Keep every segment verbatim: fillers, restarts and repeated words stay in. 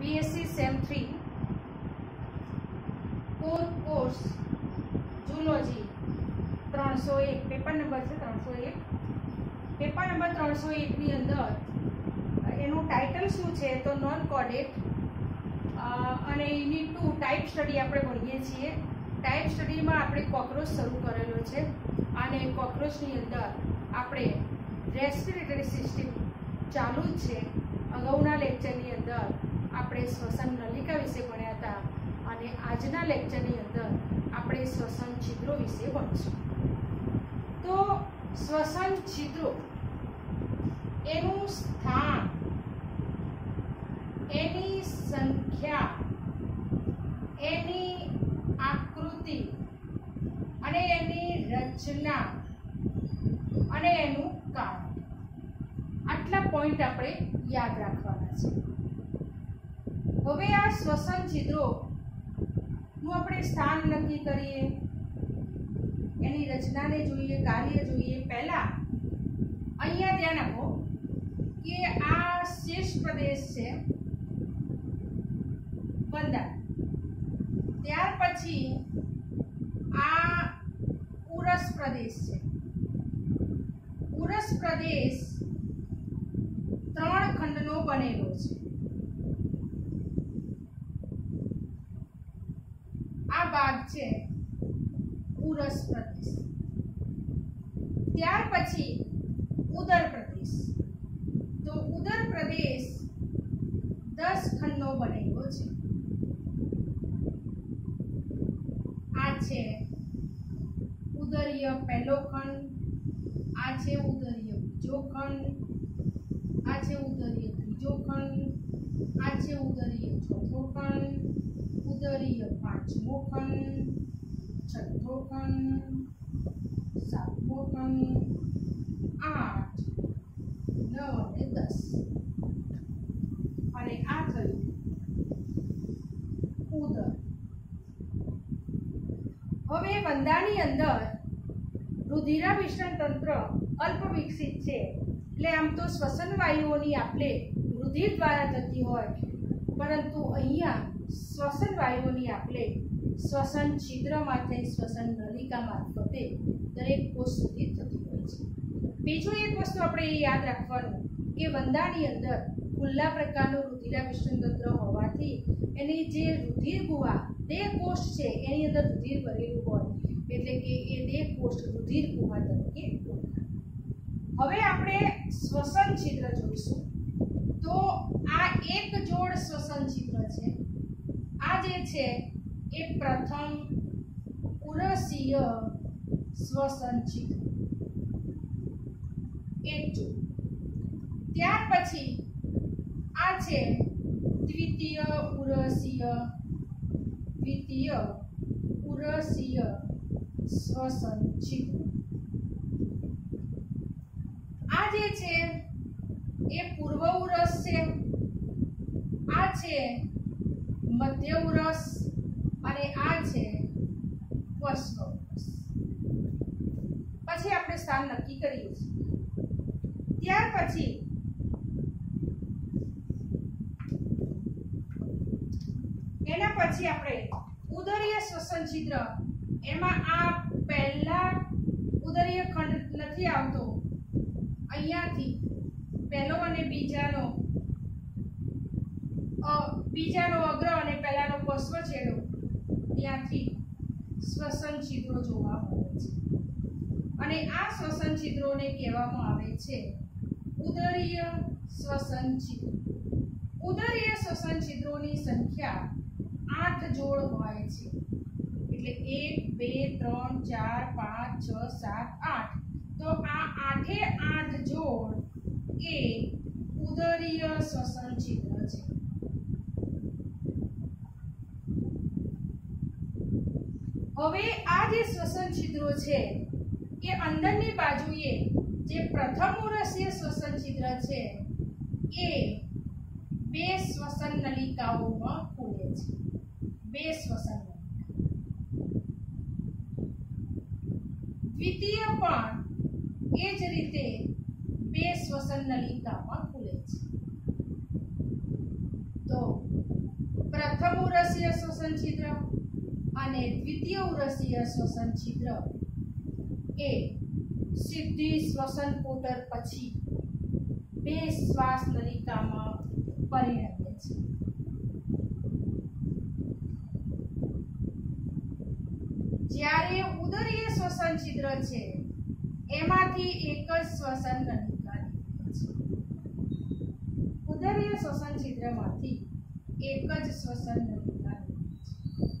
BSc sem three core course zoology त्रणसो एक paper number है त्रणसो एक पेपर नंबर त्रणसो एक नी अंदर एनु टाइटल शू है तो नॉन कोडेड अने यूनिट टू टाइप स्टडी आपणे भणीए छीए। टाइप स्टडी में आपणे कॉकरोच शुरू करेलो छे अने कॉकरोच नी अंदर आपणे रेस्पिरेटरी सिस्टम चालू ज छे। अगाउना लेक्चर नी अंदर आपणे श्वसन नलिका विषे भण्या हता अने आजना लेक्चर नी अंदर आपणे श्वसन छिद्रो विषे भणीशुं। तो श्वसन छिद्रो एनुं स्थान, एनी संख्या, एनी आकृति अने एनी रचना अने एनुं कारण, आटला पॉइंट आपणे याद राखवाना छे। हवे आ श्वसन छिद्रो नुं आपणे स्थान नक्की करीए, एनी रचना ने जोईए, कार्य जोईए। पहला अहींया ध्यान आपो के आ शीर्ष प्रदेश छे वंदा, त्यार पछी आ उरस प्रदेश छे। उरस प्रदेश त्रण खंडनो बनेलो छे। आ भाग छे उरस प्रदेश। त्यार पछी उदर प्रदेश, तो उदर प्रदेश दस खंडनो बनेलो छे। आ छे उदरीय पहलो खंड, आ छे उदरीय बीजो खंड, आ छे उदरीय त्रीजो खंड, आ छे उदरीय चौथो खंड, उदरीय पांचमो खंड, छठो खंड, सातमो खंड, आठ, नव अने दस अने आ थयुं उदर। हवे वंदानी अंदर रुधिराभिसरण तंत्र अल्प विकसित छे, એટલે આમ તો શ્વસન વાયુઓની આપલે રુધિર દ્વારા થતી હોય, પરંતુ અહીંયા શ્વસન વાયુઓની આપલે શ્વસન છિદ્રમાંથી શ્વસન નલિકા મારફતે દરેક કોષ સુધી થતી હોય છે। બીજું એક વસ્તુ આપણે યાદ રાખવાનું કે વંદાની અંદર ખુલ્લા પ્રકારનું રુધિરાભિસરણ તંત્ર હોવાથી એની જે રુધિર ગુહા દેહ કોષ છે એની અંદર રુધિર ભરેલું હોય, એટલે કે એ દેહ કોષ રુધિર ગુહા તરીકે ઓળખાય। હવે આપણે શ્વસન છિદ્ર જોઈશું। તો આ એક જોડ શ્વસન છિદ્ર છે। આ જે છે એ પ્રથમ ઉરસીય શ્વસન છિદ્ર એક જોડ। ત્યાર પછી આ છે દ્વિતીય ઉરસીય દ્વિતીય ઉરસીય શ્વસન છિદ્ર। आ जे छे ए पूर्व उरस छे, आ छे मध्य उरस अने आ छे पश्चिम उरस। पछी आपणे स्थान नक्की करीए छीए। त्यार पछी एना पछी आपणे उदरीय श्वसन छिद्र, एमां आ पहेला उदरीय खंड नथी आवतो, अहींयाथी पहलो अने बीजानो बीजानो अग्र अने पहेलानो पश्व छेडो त्यांथी श्वसन छिद्रो जोवा मळे छे अने आ श्वसन छिद्रोने कहेवामां आवे छे उदरीय श्वसन छिद्र। उदरीय श्वसन छिद्रोनी संख्या आठ जोड़ होय छे, एटले एक बे त्रण चार पांच छ सात आठ। तो आ आठे आठ जोड़ ए उदरीय श्वसन छिद्र छे। हवे आ जे श्वसन छिद्रो छे ए अंदरनी बाजुए जे प्रथम उरसीय श्वसन छिद्र छे ए बे श्वसन नलिकाओमां खुले छे। बे श्वसन द्वितीय पण ए ज रीते बे श्वसन नलिकामां खुले छे। तो ઉરસીય શ્વસન છિદ્ર અને દ્વિતીય ઉરસીય શ્વસન છિદ્ર એ સીધી શ્વસન કોટર પછી બે શ્વાસ નલિકામાં પરિણમે છે. જ્યારે ઉદરીય શ્વસન છિદ્ર છે એમાંથી એક જ શ્વસન નલિકા નીકળે છે. ઉદરીય શ્વસન છિદ્રમાંથી એક જ શ્વસન નલિકા નીકળે છે.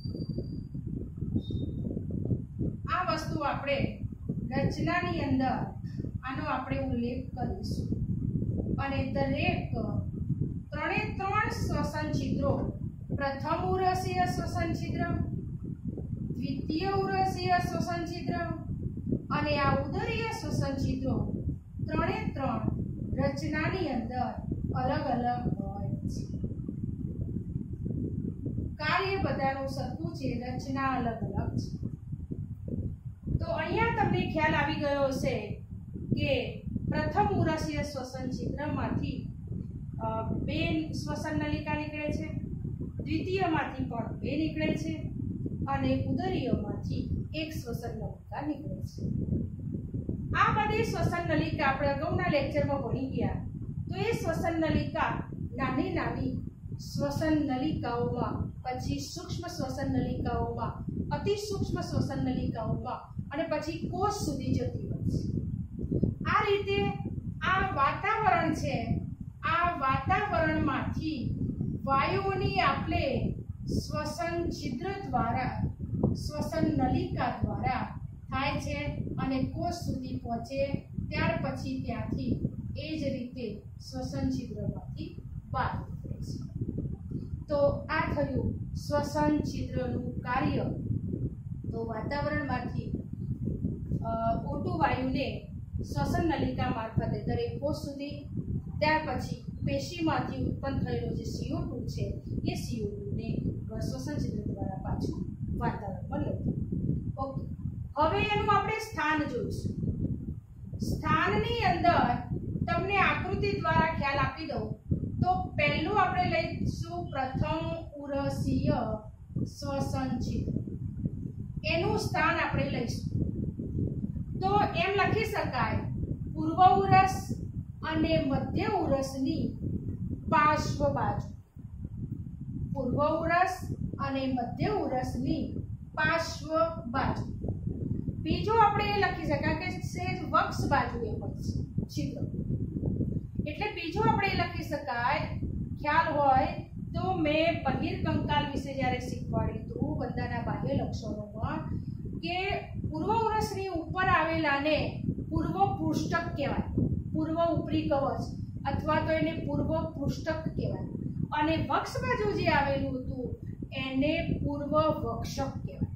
આ વસ્તુ આપણે રચનાની અંદર આનો આપણે ઉલ્લેખ કરીશું અને દરેક ત્રણે ત્રણ શ્વસન છિદ્રો પ્રથમ ઉરસીય શ્વસન છિદ્ર, દ્વિતીય ઉરસીય શ્વસન છિદ્ર અને આ ઉદરીય શ્વસન છિદ્રો ત્રણે ત્રણ રચનાની અંદર અલગ અલગ હોય છે. કાર્ય બધાનું સરખું છે, રચના અલગ અલગ છે. તો અહીંયા તમને ખ્યાલ આવી ગયો હશે કે પ્રથમ ઉરસીય શ્વસન છિદ્રમાંથી બે શ્વસન નલિકા નીકળે છે, દ્વિતીયમાંથી પણ બે નીકળે છે અને ઉદરીયમાંથી એક શ્વસન નલિકા નીકળે છે. આ બધી શ્વસન નલિકા આપણે અગાઉના લેક્ચરમાં ભણી ગયા. તો એ શ્વસન નલિકા નાની નાની શ્વસન નલિકાઓમાં, પછી સૂક્ષ્મ શ્વસન નલિકાઓમાં, અતિ સૂક્ષ્મ શ્વસન નલિકાઓમાં અને પછી કોષ સુધી જતી હોય છે. આ રીતે આ વાતાવરણ છે, આ વાતાવરણમાંથી વાયુઓની આપલે શ્વસન છિદ્ર દ્વારા, શ્વસન નલિકા દ્વારા થાય છે અને કોષ સુધી પહોંચે. ત્યાર પછી ત્યાંથી એ જ રીતે શ્વસન છિદ્રમાંથી બહાર નીકળે છે. તો આ થયું શ્વસન છિદ્રનું કાર્ય. તો વાતાવરણમાંથી ઓટું વાયુને શ્વસન નલિકા મારફતે દરેક કોષ સુધી, ત્યાર પછી પેશીમાંથી ઉત્પન્ન થયેલો જે સી ઓ ટુ છે એ સી ઓ ટુ ને શ્વસન છિદ્ર દ્વારા પાછું વાતાવરણમાં લઈ. ઓકે, હવે એનું આપણે સ્થાન જોઈશું. સ્થાનની અંદર તમને આકૃતિ દ્વારા ખ્યાલ આપી દઉં તો પહેલું આપણે લઈશું પ્રથમ ઉરસીય શ્વસન છિદ્ર. એનું સ્થાન આપણે લઈશું. તો એમ લખી શકાય પૂર્વ ઉરસ અને મધ્ય ઉરસની પાર્શ્વ બાજુ. પૂર્વ ઉરસ અને મધ્ય ઉરસની પાર્શ્વ બાજુ. બીજું આપણે એ લખી શકાય કે સેજ વક્ષ બાજુએ હોય છે છિદ્ર. એટલે બીજું આપણે એ લખી શકાય, ખ્યાલ હોય તો મેં બહિર્કંકાલ વિશે જ્યારે શીખવાડ્યું હતું બંધાના બાહ્ય લક્ષણોમાં, કે પૂર્વ ઉરસની ઉપર આવેલાને પૂર્વ પૃષ્ઠક કહેવાય, પૂર્વ ઉપરી કવચ અથવા તો એને પૂર્વ પૃષ્ઠક કહેવાય, અને વક્ષ બાજુ જે આવેલું હતું એને પૂર્વ વક્ષક કહેવાય.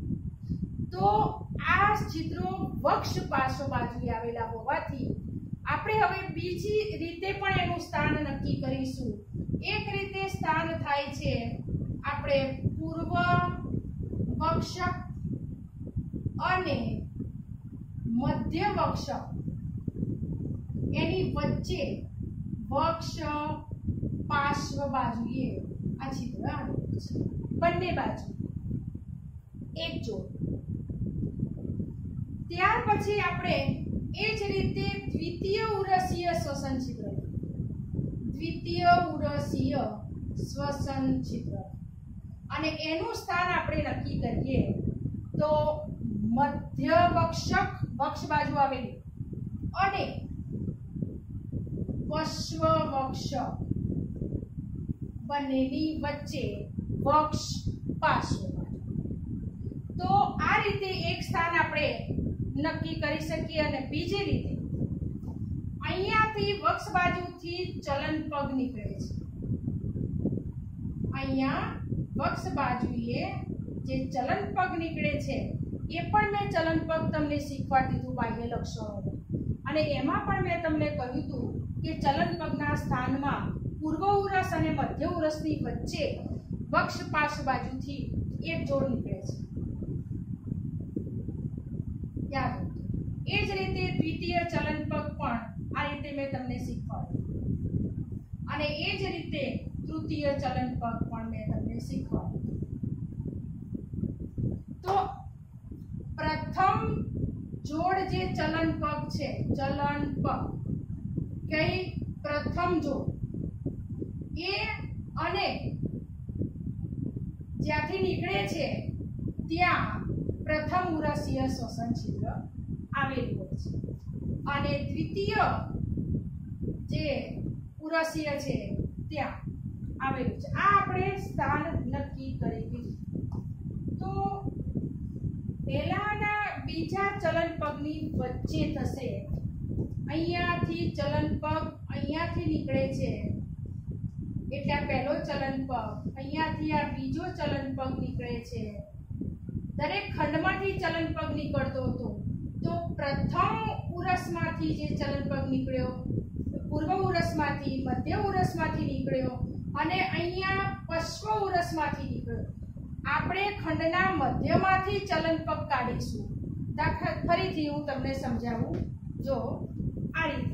તો આ છિદ્રો વક્ષ પાર્શ્વ બાજુએ આવેલા હોવાથી આપણે હવે બીજી રીતે પણ એનું સ્થાન નક્કી કરીશું. એક રીતે સ્થાન થાય છે આપણે પૂર્વ વક્ષક અને મધ્ય વક્ષક, એની વચ્ચે વક્ષ પાર્શ્વ બાજુએ આ છિદ્ર આવેલું છે. બંને બાજુ એક જોડ. ત્યાર પછી આપણે એ જ રીતે દ્વિતીય ઉરસીય શ્વસન છિદ્ર, દ્વિતીય ઉરસીય શ્વસન છિદ્ર, અને એનું સ્થાન આપણે નક્કી કરીએ તો મધ્ય વક્ષક, વક્ષ બાજુ આવેલી, અને પશ્વ વક્ષક, બંનેની વચ્ચે વક્ષ પાર્શ્વ બાજુ. તો આ રીતે એક સ્થાન આપણે નક્કી કરી શકીએ. અને બીજી રીતે અહીંયાથી વક્ષ બાજુથી ચલન પગ નીકળે છે. અહીંયા વક્ષ બાજુએ જે ચલન પગ નીકળે છે એ પણ મેં ચલન પગ તમને શીખવાડી દીધું બાહ્ય લક્ષણો, અને એમાં પણ મેં તમને કહ્યું હતું કે ચલન પગના સ્થાનમાં પૂર્વ ઉરસ અને મધ્ય ઉરસની વચ્ચે વક્ષ પાર્શ્વ બાજુથી એક જોડ નીકળે છે. યાદ રાખજો. એ જ રીતે દ્વિતીય ચલન પગ પણ આ રીતે મેં તમને શીખવાડ્યું, અને એ જ રીતે તૃતીય ચલન પગ પણ મેં તમને શીખવાડ્યું. તો પ્રથમ જોડ જે ચલન પગ છે, ચલન પગ કઈ પ્રથમ જોડ એ અને જ્યાંથી નીકળે છે ત્યાં પ્રથમ ઉરસીય શ્વસન છિદ્ર આવેલું હોય છે અને દ્વિતીય જે ઉરસીય છે ત્યાં આવેલું છે. આ આપણે સ્થાન નક્કી કરી દીધું. તો પહેલાના બીજા ચલન પગની વચ્ચે થશે. અહીંયાથી ચલન પગ અહીંયાથી નીકળે છે એટલે આ પહેલો ચલન પગ, અહીંયાથી આ બીજો ચલન પગ નીકળે છે. દરેક ખંડમાંથી ચલન પગ નીકળતો હતો. તો પ્રથમ ઉરસમાંથી જે ચલન પગ નીકળ્યો, પૂર્વ ઉરસમાંથી, મધ્ય ઉરસમાંથી નીકળ્યો અને અહીંયા પશ્વ ઉરસમાંથી નીકળ્યો. આપણે ખંડના મધ્યમાંથી ચલન પગ કાઢીશું. દાખલા ફરીથી હું તમને સમજાવું. જો આ રીતે,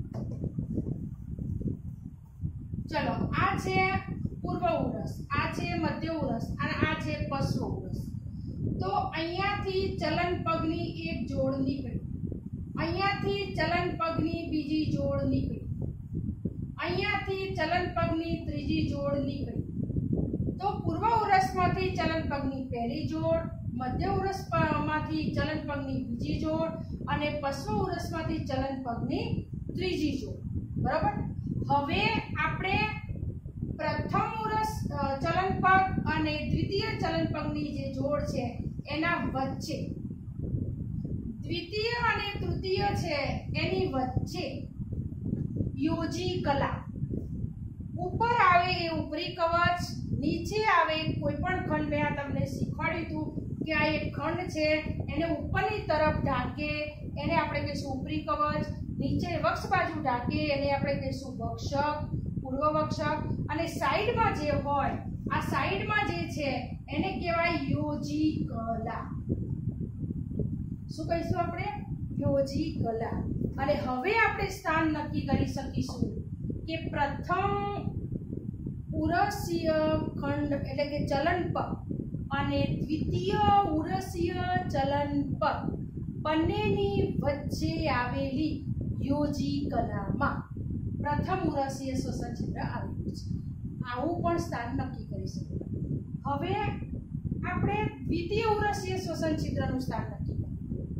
ચલો આ છે પૂર્વ ઉરસ, આ છે મધ્ય ઉરસ અને આ છે પશ્વ ઉરસ. તો અહીંયાથી ચલન પગની એક જોડ નીકળી, અહીંયાથી ચલન પગની બીજી જોડ નીકળી, અહીંયાથી ચલન પગની ત્રીજી જોડ નીકળી. તો પૂર્વ ઉરસમાંથી ચલન પગની પહેલી જોડ, મધ્ય ઉરસમાંથી ચલન પગની બીજી જોડ અને પશ્વ ઉરસમાંથી ચલન પગની ત્રીજી જોડ. બરાબર. હવે આપણે પ્રથમ ઉરસ ચલન પગ અને દ્વિતીય ચલન પગની જે જોડ છે એના વચ્ચે, દ્વિતીય અને તૃતીય છે એની વચ્ચે યોજી કલા. ઉપર આવે એ ઉપરી કવચ, નીચે આવે કોઈ પણ ખંડ. મેં આ તમને શીખવાડ્યું હતું કે આ એક ખંડ છે, એને ઉપરની તરફ ઢાંકે એને આપણે કહીશું ઉપરી કવચ, નીચે વક્ષ બાજુ ઢાંકે એને આપણે કહીશું વક્ષક, પૂર્વ વક્ષક અને સાઈડમાં જે હોય, આ સાઈડમાં જે છે એને કહેવાય યોજી કલા. શું કહીશું આપણે? યોજી કલા. અને હવે આપણે સ્થાન નક્કી કરી શકીશું કે પ્રથમ ઉરસીય ખંડ એટલે કે ચલન પગ અને દ્વિતીય ઉરસીય ચલન પગ બંનેની વચ્ચે આવેલી યોજી કલામાં પ્રથમ ઉરસીય શ્વસન છિદ્ર આવેલું છે. આવું પણ સ્થાન નક્કી કરી શકીએ. હવે આપણે દ્વિતીય ઉરસીય શ્વસન છિદ્રનું સ્થાન નક્કી કરીએ.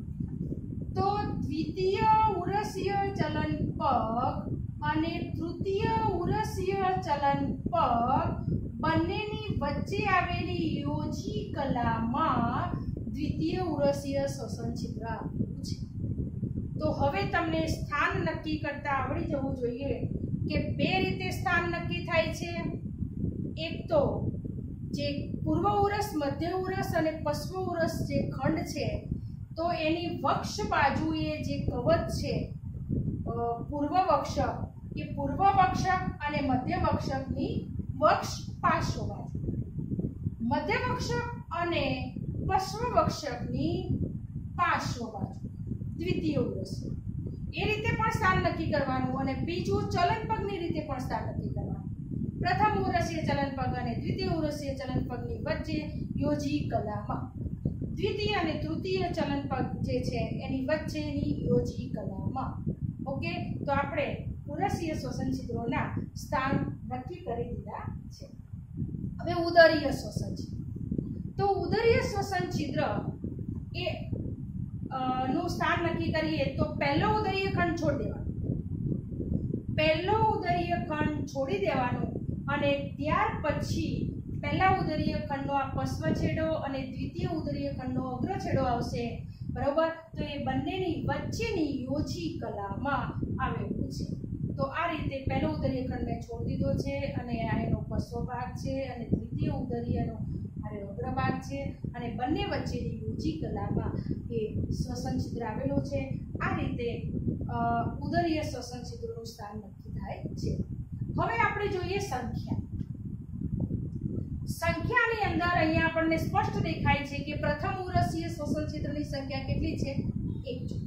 તો દ્વિતીય ઉરસીય ચલન પગ અને તૃતીય ઉરસીય ચલન પગ બંનેની વચ્ચે આવેલી યોજી કલામાં દ્વિતીય ઉરસીય શ્વસન છિદ્ર આવેલું છે. તો હવે તમને સ્થાન નક્કી કરતા આવડી જવું જોઈએ કે બે રીતે સ્થાન નક્કી થાય છે. એક તો જે પૂર્વ ઉરસ, મધ્ય ઉરસ અને પશ્વ ઉરસ જે ખંડ છે તો એની વક્ષ બાજુએ જે કવચ છે પૂર્વ વક્ષક, એ પૂર્વ વક્ષક અને મધ્ય વક્ષકની વક્ષ પાર્શ્વ બાજુ, મધ્ય વક્ષક અને પશ્વ વક્ષકની પાર્શ્વ બાજુ દ્વિતીય ઉરસ. એ રીતે પણ સ્થાન નક્કી કરવાનું. અને બીજું ચલન પગની રીતે પણ સ્થાન નક્કી કરવાનું. પ્રથમ ઉરસીય ચલન પગ અને દ્વિતીય ઉરસીય ચલન પગની વચ્ચે યોજી કલામાં, દ્વિતીય અને તૃતીય ચલન પગ જે છે એની વચ્ચેની યોજી કલામાં. ઓકે, તો આપણે ઉરસીય શ્વસન છિદ્રોના સ્થાન નક્કી કરી દીધા છે. હવે ઉદરીય શ્વસન છિદ્ર. તો ઉદરીય શ્વસન છિદ્ર એ નું સ્થાન નક્કી કરીએ તો પહેલો ઉદરીય ખંડ છોડી દેવાનો, પહેલો ઉદરીય ખંડ છોડી દેવાનો અને ત્યાર પછી પહેલા ઉદરીય ખંડનો આ પશ્વ છેડો અને દ્વિતીય ઉદરીય ખંડનો અગ્ર છેડો આવશે. બરોબર. તો એ બંનેની વચ્ચેની યોજી કલામાં આવેલું છે. તો આ રીતે પહેલો ઉદરીય ખંડ મેં છોડી દીધો છે અને આ એનો પશ્વ ભાગ છે અને દ્વિતીય ઉદરીયનો આ અગ્ર ભાગ છે અને બંને વચ્ચેની યોજી કલામાં એ શ્વસન છિદ્ર આવેલું છે. આ રીતે ઉદરીય શ્વસન છિદ્રનું સ્થાન નક્કી થાય છે. હવે આપણે જોઈએ સંખ્યા. સંખ્યાની અંદર અહીંયા આપણને સ્પષ્ટ દેખાય છે કે પ્રથમ ઉરસીય શ્વસન છિદ્રની સંખ્યા કેટલી છે? એક જોડ.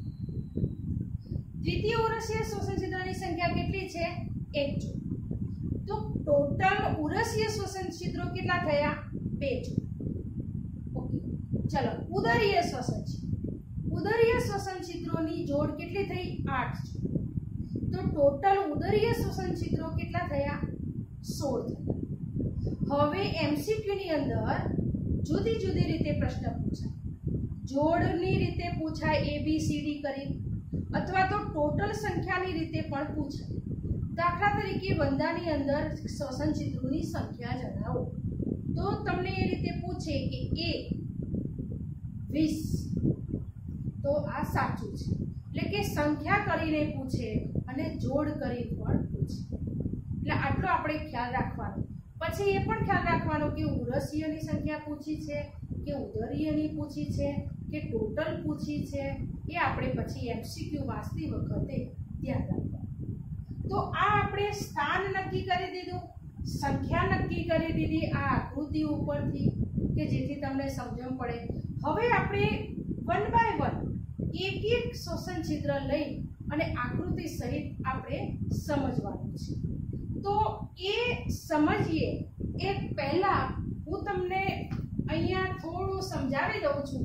દ્વિતીય ઉરસીય શ્વસન છિદ્રની સંખ્યા કેટલી છે? એક જોડ. તો ટોટલ ઉરસીય શ્વસન છિદ્રો કેટલા થયા? બે જોડ. ઓકે, ચલો ઉદરીય શ્વસન છિદ્ર ઉદરીય શ્વસન છિદ્રોની જોડ કેટલી થઈ? આઠ જોડ. તો ટોટલ ઉદરીય શ્વસન છિદ્રો કેટલા થયા? સોળ થયા. હવે એમસીક્યુ ની અંદર જુદી જુદી રીતે પ્રશ્ન પૂછાય. જોડની રીતે પૂછાય એ બી સી ડી કરી, અથવા તો ટોટલ સંખ્યાની રીતે પણ પૂછાય. દાખલા તરીકે વંદાની અંદર શ્વસન છિદ્રોની સંખ્યા જણાવો. તો તમને એ રીતે પૂછે કે એ વીસ, તો આ સાચું છે. એટલે કે સંખ્યા કરીને પૂછે અને જોડ કરી પણ પૂછે. એટલે આટલો આપણે ખ્યાલ રાખવાનો. પછી એ પણ ખ્યાલ રાખવાનો કે ઉરસીયની સંખ્યા પૂછી છે કે ઉદરીયની પૂછી છે કે ટોટલ પૂછી છે. એ આપણે પછી એમસીક્યુ વાંચતી વખતે ધ્યાન રાખવાનું. તો આ આપણે સ્થાન નક્કી કરી દીધું, સંખ્યા નક્કી કરી દીધી આ આકૃતિ ઉપરથી, કે જેથી તમને સમજણ પડે. હવે આપણે વન બાય વન એક એક શ્વસન છિદ્ર લઈ અને આકૃતિ સહિત આપણે સમજવાનું છે. તો એ સમજીએ એ પહેલા હું તમને અહીંયા થોડું સમજાવી દઉં છું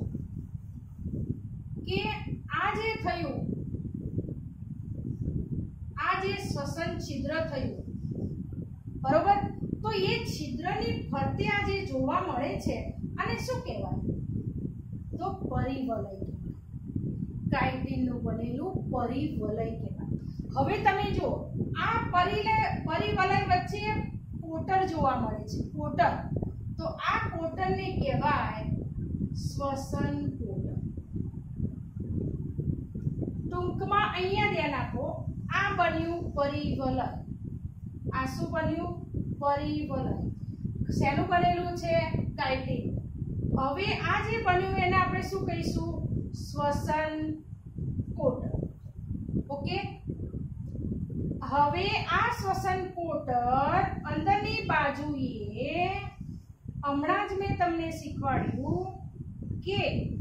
કે આ જે થયું, આ જે શ્વસન છિદ્ર થયું, બરોબર, તો એ છિદ્રની ફરતે આ જે જોવા મળે છે આને શું કહેવાય? તો પરિવલય કહેવાય. કાઇટિનનું બનેલું પરિવલય કહેવાય. હવે તમે જો આ પરિવલય પરિવલય વચ્ચે કોટર જોવા મળે છે, કોટર. તો આ કોટરને કહેવાય શ્વસન કોટર. ટૂંકમાં અહીંયા ધ્યાન આપો, આ બન્યું પરિવલય. આ શું બન્યું? પરિવલય. શેનું બનેલું છે? કાઇટિન. હવે આ જે બન્યું એને આપણે શું કહીશું? શ્વસન કોટર. ઓકે, હવે આ શ્વસન કોટર અંદરની બાજુએ હમણાં જ મેં તમને શીખવાડ્યું કે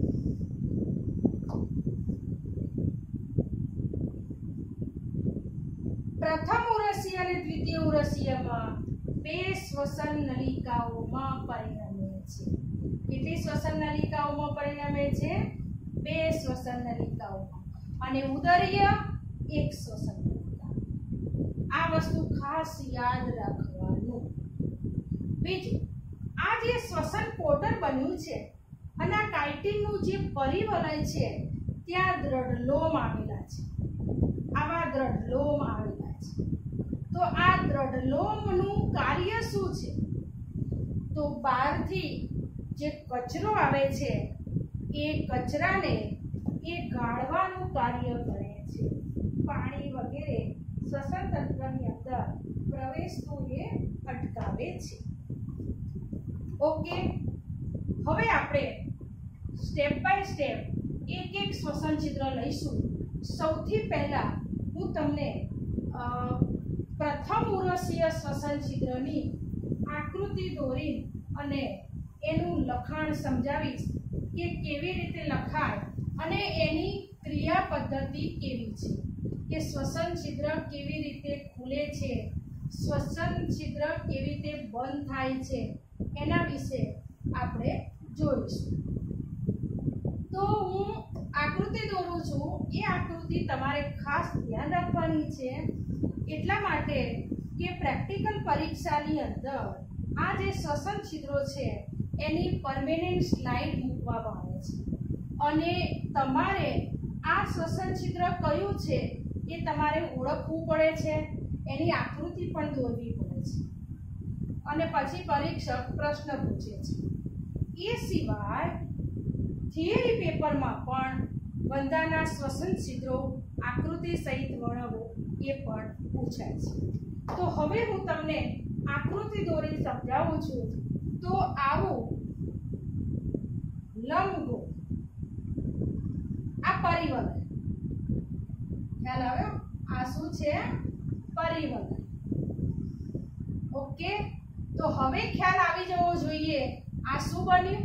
પ્રથમ ઉરસીય અને દ્વિતીય ઉરસીયમાં બે શ્વસન નલિકાઓમાં પરિણમે છે. કેટલી શ્વસન નલિકાઓમાં પરિણમે છે? બે શ્વસન નલિકાઓમાં. અને ઉદરીય એક શ્વસન નલિકા. આ વસ્તુ ખાસ યાદ રાખવાનું. બીજું, આ જે શ્વસન કોટર બન્યું છે અને આ કાઇટિનનું જે પરિવલય છે ત્યાં દ્રઢ લોમ આવેલા છે. આવા દ્રઢ લોમ આવેલા છે. તો આ દ્રઢ લોમનું કાર્ય શું છે? તો બહારથી જે કચરો આવે છે એ કચરાને એ ગાળવાનું કાર્ય કરે છે. પાણી વગેરે શ્વસન તંત્રની અંદર પ્રવેશતું એ અટકાવે છે. ઓકે, હવે આપણે સ્ટેપ બાય સ્ટેપ એક એક શ્વસન છિદ્ર લઈશું. સૌથી પહેલા હું તમને પ્રથમ ઉરસીય શ્વસન છિદ્રની આકૃતિ દોરી અને એનું લખાણ સમજાવીશ કે કેવી રીતે લખાય અને એની ક્રિયા પદ્ધતિ કેવી છે, કે શ્વસન છિદ્ર કેવી રીતે ખુલે છે, શ્વસન છિદ્ર કેવી રીતે બંધ થાય છે, એના વિશે આપણે જોઈશું. તો હું આકૃતિ દોરું છું. એ આકૃતિ તમારે ખાસ ધ્યાન રાખવાની છે, એટલા માટે કે પ્રેક્ટિકલ પરીક્ષાની અંદર આ જે શ્વસન છિદ્રો છે એની પરમેનન્ટ સ્લાઇડ મૂકવામાં આવે છે અને તમારે આ શ્વસન છિદ્ર કયું છે એ તમારે ઓળખવું પડે છે. એની આકૃતિ પણ દોરવી પડે છે અને પછી પરીક્ષક પ્રશ્ન પૂછે છે. એ સિવાય થિયરી પેપરમાં પણ વંદાના શ્વસન છિદ્રો આકૃતિ સહિત વર્ણવો એ પણ પૂછાય છે. તો હવે હું તમને આકૃતિ દોરી સમજાવું છું. તો આવું લંબગોળ આ પરિવલય, ખ્યાલ આવ્યો? આ શું છે? પરિવલય. ઓકે, તો હવે ખ્યાલ આવી જવો જોઈએ આ શું બન્યું?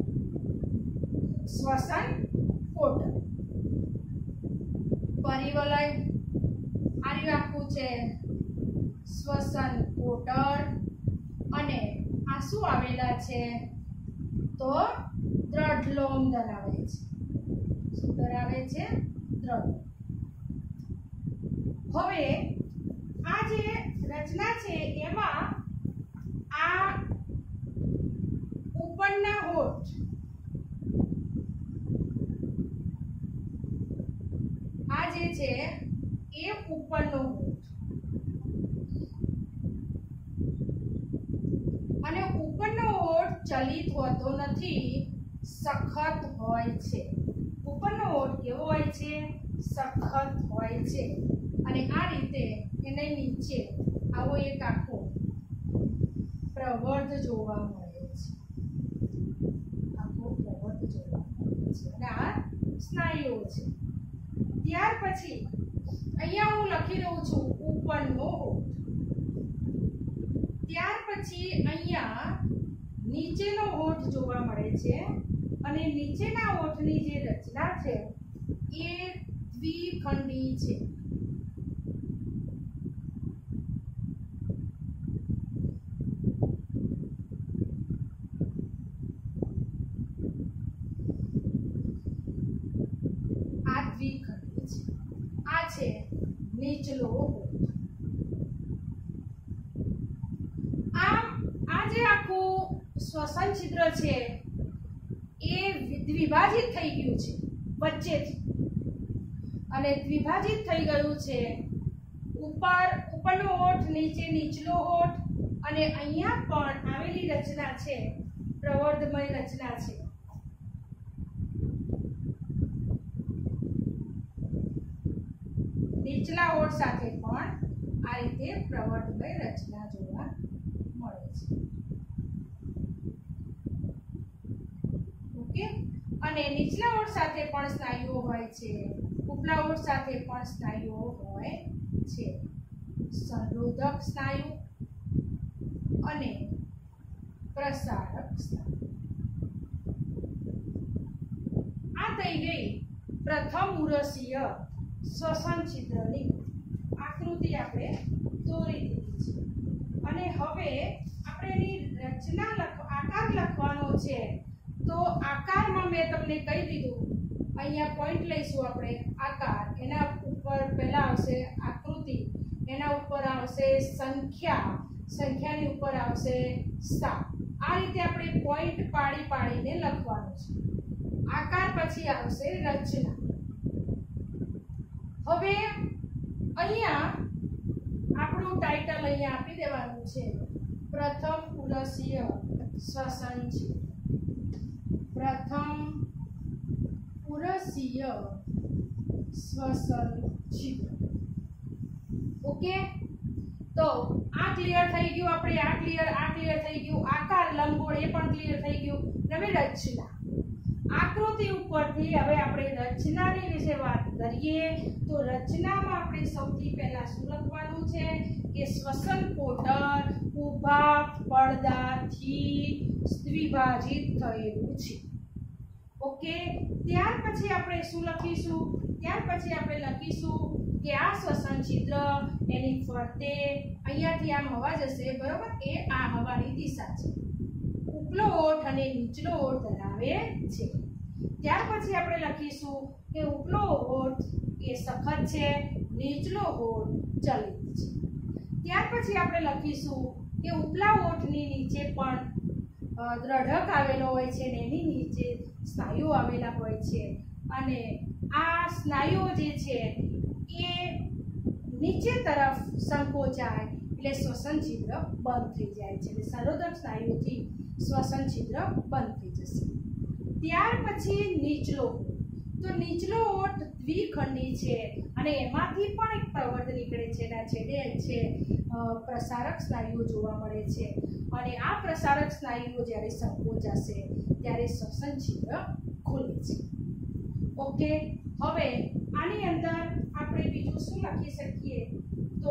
શ્વસન કોટર. પરિવલય આર્યું આખું છે શ્વસન પોટર અને આ શું આવેલા છે તો દ્રઢ લોમ ધરાવે છે. શું ધરાવે છે? દ્રઢ. હવે આ જે રચના છે એમાં આ ઉપરના હોઠ આ જે છે એ ઉપરનો હોઠ અને ઉપરનો હોઠ ચલિત હોતો નથી, સખત હોય છે. ઉપરનો હોઠ કેવો હોય છે? સખત હોય છે. અને આ રીતે એને નીચે આવો એક આખો પ્રવર્ધ જોવા મળે છે. આખો પ્રવર્ધ જોવા મળે છે અને આ સ્નાયુઓ છે. ત્યાર પછી અહીંયા હું લખી રહ્યું છું ઉપરનો હોઠ. ત્યાર પછી અહીંયા નીચેનો હોઠ જોવા મળે છે અને નીચેના હોઠની જે રચના છે એ દ્વિખંડી છે. આ દ્વિખંડી છે. આ છે નીચલો હોઠ. આમ આ જે આખું શ્વસન છિદ્ર છે એ દ્વિભાજિત થઈ ગયું છે વચ્ચેથી અને દ્વિભાજિત થઈ ગયું છે. ઉપર ઉપરનો હોઠ, નીચે નીચલો હોઠ અને અહીંયા પણ આવેલી રચના છે પ્રવર્ધમય રચના છે. નીચલા હોઠ સાથે પણ આ રીતે પ્રવર્ધમય રચના જોવા મળે છે. ઓકે. અને નીચલા હોઠ સાથે પણ સ્નાયુઓ હોય છે, ઉપલા હોઠ સાથે પણ સ્નાયુઓ હોય છે. સંરોધક સ્નાયુ અને પ્રસારક સ્નાયુ. આ થઈ ગઈ પ્રથમ ઉરસીય શ્વસન છિદ્રની આકૃતિ આપણે દોરી દીધી છે. અને હવે આપણે એની રચના લખ આકાર લખવાનો છે. તો આકારમાં મેં તમને કહી દીધું, અહીંયા પોઈન્ટ લઈશું આપણે આકાર. એના ઉપર પહેલા આવશે આકૃતિ, એના ઉપર આવશે સંખ્યા, સંખ્યાની ઉપર આવશે સ્થાન. આ રીતે આપણે પોઈન્ટ પાડી પાડીને લખવાનું છે. આકાર પછી આવશે રચના. હવે અહીંયા આપણું ટાઇટલ અહીંયા આપી દેવાનું છે પ્રથમ ઉરસીય શ્વસન છિદ્ર. પ્રથમ ઉરસીય શ્વસન છિદ્ર. ઓકે. તો આ ક્લિયર થઈ ગયું. આપણે આ ક્લિયર આ ક્લિયર થઈ ગયું. આકાર લંબગોળ એ પણ ક્લિયર થઈ ગયું. હવે રચના. આકૃતિ ઉપરથી હવે આપણે રચનાની વિશે વાત કરીએ. તો રચનામાં આપણે સૌથી પહેલા શું લખવાનું છે કે શ્વસન પોટર ઊભા પડદાથી દ્વિભાજિત થયેલું છે. ઓકે. ત્યાર પછી આપણે શું લખીશું? ત્યાર પછી આપણે લખીશું કે આ શ્વસન છિદ્ર એની ફરતે અહીંયાથી આમ હવા જશે, બરોબર? એ આ હવાની દિશા છે. ઉપલો હોઠ અને નીચલો હોઠ ધરાવે છે. ત્યાર પછી આપણે લખીશું કે ઉપલો હોઠ એ સખત છે, નીચલો હોઠ ચલિત છે. ત્યાર પછી આપણે લખીશું કે ઉપલા હોઠની નીચે પણ દ્રઢક આવેલો હોય છે અને એની નીચે સ્નાયુઓ આવેલા હોય છે અને આ સ્નાયુઓ જે છે એ નીચે તરફ સંકોચાય એટલે શ્વસન છિદ્ર બંધ થઈ જાય છે. એટલે સંરોધક સ્નાયુઓથી શ્વસન છિદ્ર બંધ થઈ જશે. ત્યાર પછી નીચલો હોઠ. તો નીચલો હોઠ દ્વિખંડી છે અને એમાંથી પણ એક પ્રવર્ધ નીકળે છે. એના છેડે છે પ્રસારક સ્નાયુઓ જોવા મળે છે અને આ પ્રસારક સ્નાયુઓ જ્યારે સંકોચાશે ત્યારે શ્વસન છિદ્ર ખુલે છે. ઓકે. હવે આની અંદર આપણે બીજું શું લખી શકીએ? તો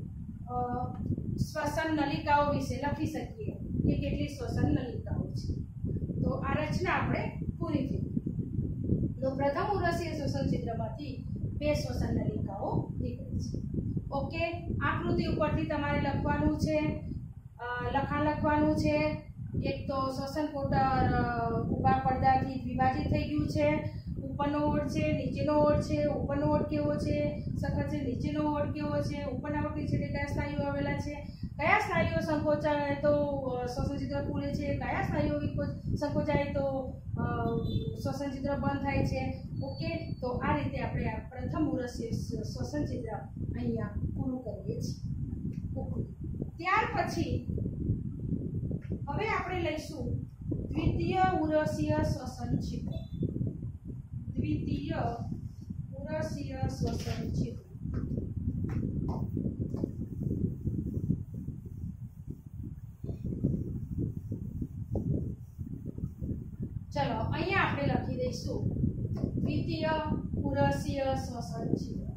શ્વસન નલિકાઓ વિશે લખી શકીએ કે કેટલી શ્વસન નલિકાઓ છે. તો આ રચના આપણે પૂરી થઈ. તો પ્રથમ ઉરસીય શ્વસન છિદ્રમાંથી બે શ્વસન નલિકાઓ નીકળે છે. ઓકે, આકૃતિ ઉપરથી તમારે લખવાનું છે, લખાણ લખવાનું છે. એક તો શ્વસન કોટર ઊભા પડદાથી વિભાજિત થઈ ગયું છે. ઉપરનો ઓળ છે, નીચેનો ઓળ છે, ઉપરનો ઓળ કેવો છે, સખત છે, નીચેનો ઓળ કેવો છે, ઉપરના ઓળની છેડે કયા સ્નાયુઓ આવેલા છે, કયા સ્નાયુઓ સંકોચાય તો શ્વસન છિદ્ર ખુલે છે, કયા સ્નાયુઓ સંકોચાય તો શ્વસન છિદ્ર બંધ થાય છે. ઓકે, તો આ રીતે આપણે આ પ્રથમ ઉરસીય શ્વસન છિદ્ર અહીંયા પૂરું કરીએ છીએ. ઓકે, ત્યાર પછી હવે આપણે લઈશું દ્વિતીય ઉરસીય શ્વસન છિદ્ર. દ્વિતીય ઉરસીય શ્વસન છિદ્ર. ચલો અહીંયા આપણે લખી દઈશું દ્વિતીય ઉરસીય શ્વસન છિદ્ર.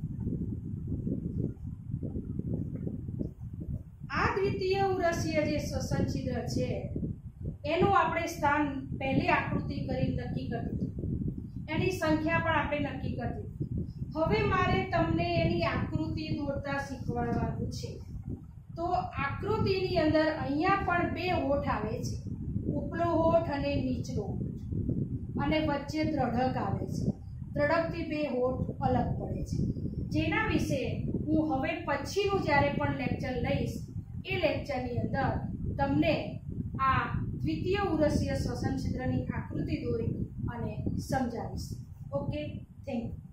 આ દ્વિતીય ઉરસીય જે શ્વસન છિદ્ર છે એનું આપણે સ્થાન પહેલી આકૃતિ કરી નક્કી કરી, એની સંખ્યા પણ આપણે નક્કી કરી. હવે મારે તમને એની આકૃતિ દોરતા શીખવાડવાનું છે. તો આકૃતિની અંદર અહીંયા પણ બે હોઠ આવે છે, ઉપલો હોઠ અને નીચલો હોઠ, અને વચ્ચે દ્રઢક આવે છે. દ્રઢકથી બે હોઠ અલગ પડે છે, જેના વિશે હું હવે પછીનું જ્યારે પણ લેક્ચર લઈશ એ લેક્ચરની અંદર તમને આ દ્વિતીય ઉરસીય શ્વસન છિદ્રની આકૃતિ દોરી અને સમજાવીશ. Okay, thank you.